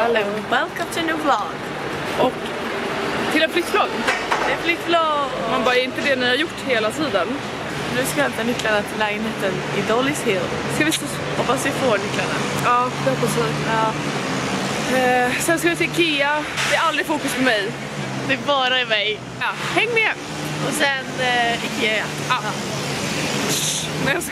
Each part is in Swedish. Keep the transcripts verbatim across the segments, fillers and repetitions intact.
Hallå, welcome to a new vlog. Och till en flyttvlogg. Det är flyttvlogg. Man bara, är inte det ni har gjort hela tiden? Nu ska jag hämta nycklarna till lägenheten i Dolly's Hill. Ska vi stå... Hoppas vi får nycklarna. Ja, det hoppas vi. Ja. Eh, sen ska vi till Ikea. Det är aldrig fokus på mig. Det är bara i mig. Ja, häng med! Och sen eh, Ikea. Ja. Ja. Nej, jag ska...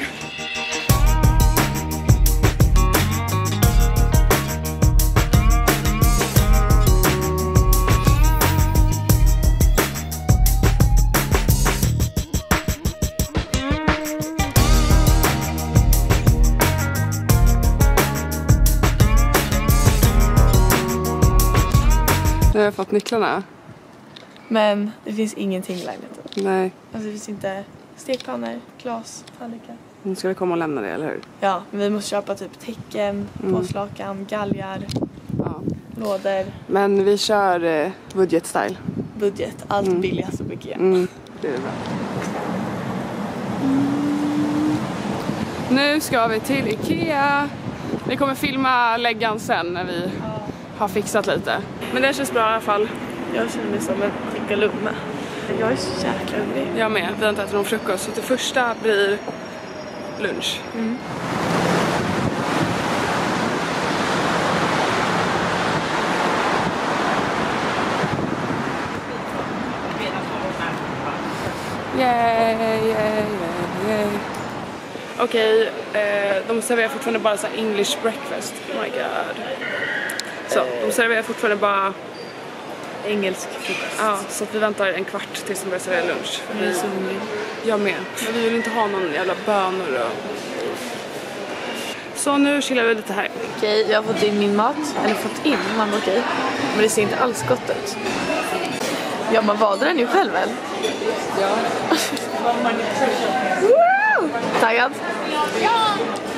Nu har jag fått nycklarna. Men det finns ingenting i lägenheten. Nej. Alltså det finns inte stekpannor, glas, tallrikar. Nu ska vi komma och lämna det, eller hur? Ja, men vi måste köpa typ täcken, mm. påslakan, galgar, ja. lådor. Men vi kör eh, budget-style. Budget, allt mm. billigast och mycket. Mm, det är bra. Nu ska vi till Ikea. Vi kommer filma läggan sen när vi ja. har fixat lite. Men det känns bra i alla fall. Jag känner mig som en tickalumma. Jag är så jäkla hungrig. Jag med, vi har inte ätit någon frukost. Så det första blir lunch. Mm. Yay, yay, yay, yay. Okej, eh, de serverar fortfarande bara så här English breakfast. Oh my god. Så, de serverar fortfarande bara engelsk frukost. Ja, så att vi väntar en kvart tills de börjar servera lunch. Jag är så hungrig. Jag med. Men vi vill inte ha någon jävla bönor och... Så nu chillar vi lite här. Okej, jag har fått in min mat. Eller fått in, man var okej. Men det ser inte alls gott ut. Ja, man valde den ju själv väl? Ja. Wow! Taggad? Ja!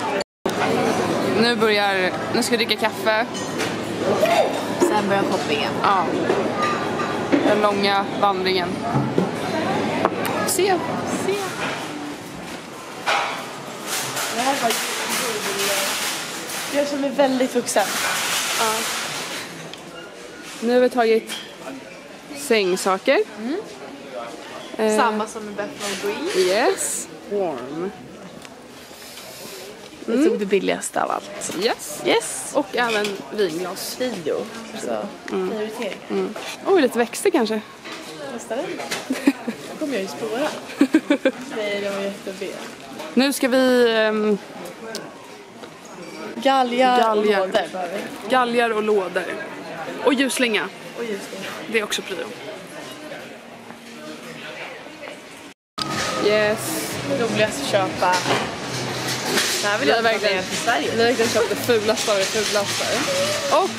Nu börjar... Nu ska vi dricka kaffe. Sen börjar shoppingen. Ja. Den långa vandringen. Se. Se. Det här var... Jag känner mig väldigt vuxen. Ja. Nu har vi tagit sängsaker. Mm. Eh. Samma som med Bethnal Green. Yes. Warm. Vi Mm. tog det billigaste av allt. Yes. Yes. Och även vinglas. Video. Så mm. prioritering. Mm. Oj, lite växter kanske. Nästa den. Då kommer jag ju spåra. Nej, det var jättebra. Nu ska vi... Um, galgar, galgar och lådor. Galgar och lådor. Och ljusslinga. Och ljusslinga. Det är också prio. Yes. Roligast att köpa. Det här vill jag verkligen till Sverige. Vi har verkligen köpt det fulaste av det fulaste. Och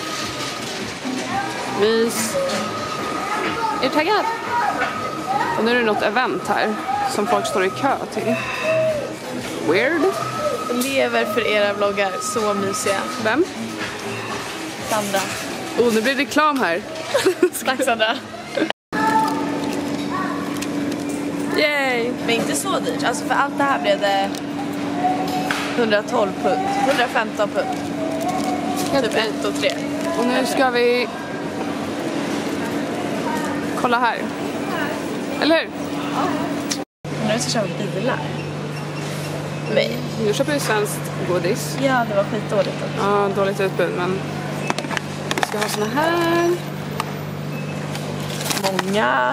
mys. Är du taggad? Och nu är det något event här som folk står i kö till. Weird. Lever för era vloggar, så mysiga. Vem? Sandra. Oh, nu blir det reklam här. Tack Sandra. Yay! Men inte så dyrt. Alltså för allt det här blev det hundratolv pund. hundrafemton pund. Typ ett och tre. Och nu ska vi kolla här. Eller hur? Ja. Nu ska jag köpa bilar. Nej. Nu köper vi svenskt godis. Ja, det var skitdåligt också. Ja, dåligt utbud, men vi ska ha såna här. Många.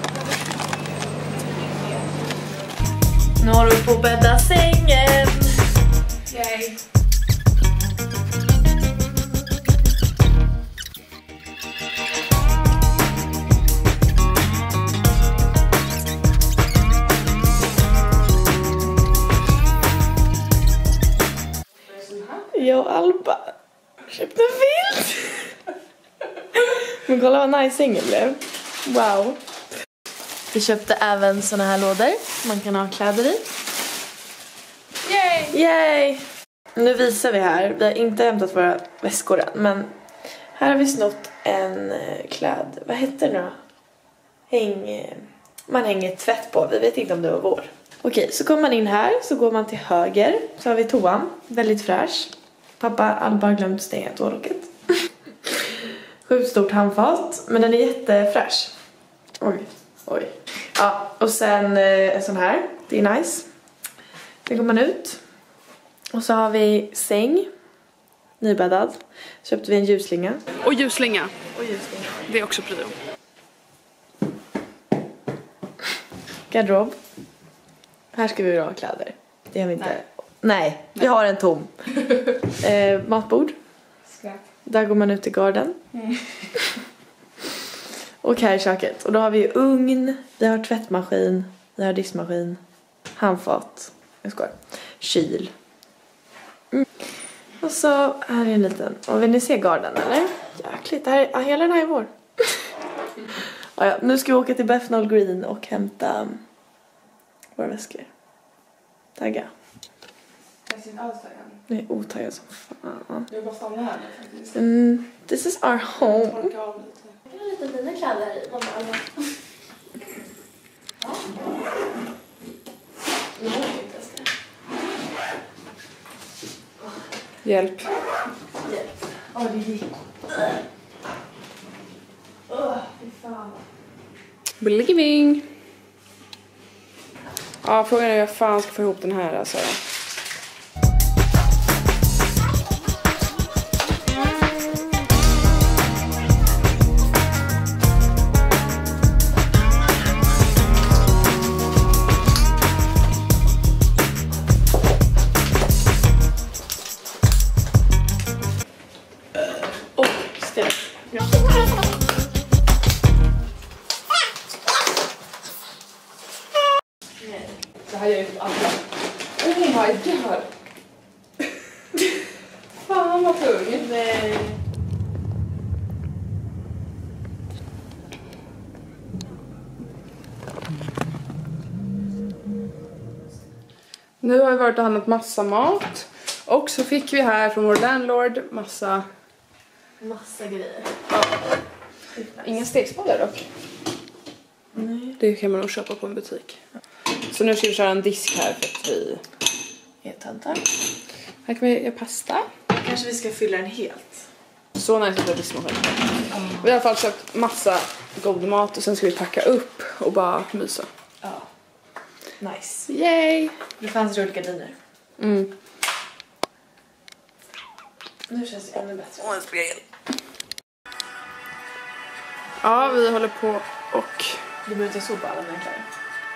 Nu håller vi på att bädda sängen. Yay. Jag och Alba köpte en filt. Men kolla vad nice sängen blev. Wow. Vi köpte även såna här lådor man kan ha kläder i. Yay! Yay! Nu visar vi här. Vi har inte hämtat våra väskor än, men här har vi snott en kläd. Vad heter det då? Häng... Man hänger tvätt på. Vi vet inte om det var vår. Okej, så kommer man in här. Så går man till höger. Så har vi toan. Väldigt fräsch. Pappa Alba har glömt stänga toalocket. Sjukt stort handfat, men den är jättefräsch. Oj, oj. Ja, och sen eh, en sån här. Det är nice. Den går man ut. Och så har vi säng. Nybäddad. Köpte vi en ljusslinga. Och ljusslinga. Och ljusslinga. Det är också prio. Garderob. Här ska vi ha kläder. Det har vi inte. Nej, Nej vi Nej. har en tom. eh, matbord. Skräp. Där går man ut i garden. Mm. Och här i köket. Och då har vi ugn. Vi har tvättmaskin. Vi har diskmaskin. Handfat. Jag skojar. Kyl. Mm. Och så här är en liten. Och vill ni se garden eller? Jäkligt. Det här är, ja, hela den här är vår. Ja, ja, nu ska vi åka till Bethnal Green och hämta våra väskor. Tagga. Jag ser inte alls taggad. Nej, otaggad som fan. Jag bara stanna här faktiskt. Mm, this is our home. Jag torkar av lite. Jag har lite dina kläder i, mamma. Ja. Jag har inte ens det. Hjälp. Hjälp. Åh, det gick. Åh, fy fan. Believing. Ja, frågan är hur jag fan ska få ihop den här alltså. Åh, ställt. Ja. Det här gör ju typ alla. Oh my god. Fan vad tung. Nej. Nu har vi varit och handlat massa mat. Och så fick vi här från vår landlord massa... Massa grejer. Ja. Ingen stegspoddar dock. Nej. Det kan man nog köpa på en butik. Så nu ska vi köra en disk här för att vi... är töntar. Här kan vi göra pasta. Kanske vi ska fylla den helt. Så nice att det är diskmaskin. Mm. Vi har i alla fall köpt massa god mat och sen ska vi packa upp och bara mysa. Ja. Nice. Yay! Det fanns rullgardiner. Mm. Nu känns det ännu bättre. Och en spegel. Ja, vi håller på och... Du behöver inte sopa alla mina kläder.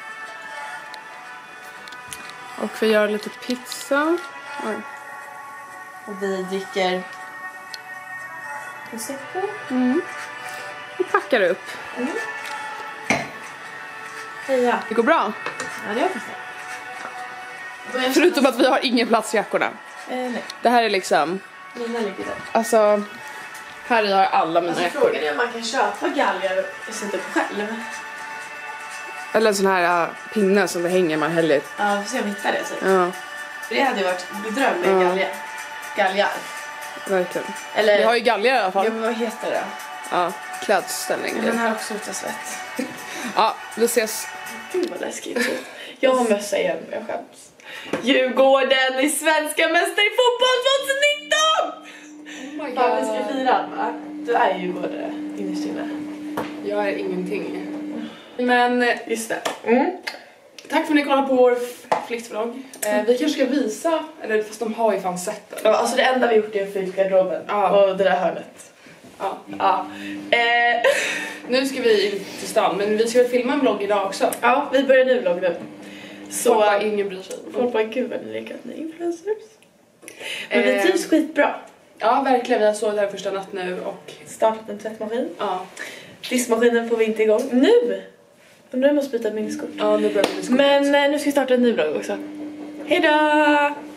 Och vi gör lite pizza. Oj. Och vi dricker... Prosecco. Mm. Vi packar upp. Mm. Heja. Det går bra. Ja, det gör det. Förutom att vi har ingen plats i jackorna. Eh, nej. Det här är liksom... Mina ligger där. Alltså... Här har alla mina alltså, jackor. frågan är om man kan köpa galgar och sätta upp själv. Eller en sån här uh, pinne som det hänger man häller. Ja, vi får se om vi hittar det. Typ. Ja. För det hade ju varit dröm med ja. galgar. Galgar. Verkligen. Eller... Vi har ju galgar i alla fall. Ja, men vad heter det? Ja, klädställning. Den här också luktar svett. Ja, vi ses. Gud vad läskigt. Jag har mössa igen, jag skäms. Djurgården i svenska mästare i fotboll tjugonitton! Oh my Fan, vi ska fira, va? Du är ju både innerst inne. Jag är ingenting. Men just det. Mm. Tack för att ni kollade på vår flyttvlogg. Eh, vi kanske ska visa, eller fast de har ju fan sett den. Ja, alltså det enda vi gjort är att fylla garderoben. Ja. Och det där hörnet. Ja. Ja. Eh. Nu ska vi in till stan, men vi ska väl filma en vlogg idag också. Ja, vi börjar nu vlogg nu. Så folk bara, ingen bryr sig. Folk bara, gud vad ni leker att ni är influencers. Men eh. vi trivs skitbra. Ja, verkligen. Vi har sovit här första natt nu och startat en tvättmaskin. Ja. Diskmaskinen får vi inte igång. Nu! Och nu måste vi byta minneskort. Ja, nu börjar vi Men eh, nu ska vi starta en ny vlogg också. Hejdå!